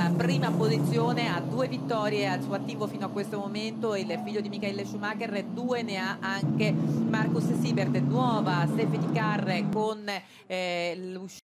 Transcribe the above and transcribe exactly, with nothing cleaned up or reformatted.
in prima posizione, ha due vittorie al suo attivo fino a questo momento, il figlio di Michael Schumacher, due ne ha anche Marcus Siebert. Nuova safety car con eh, l'uscita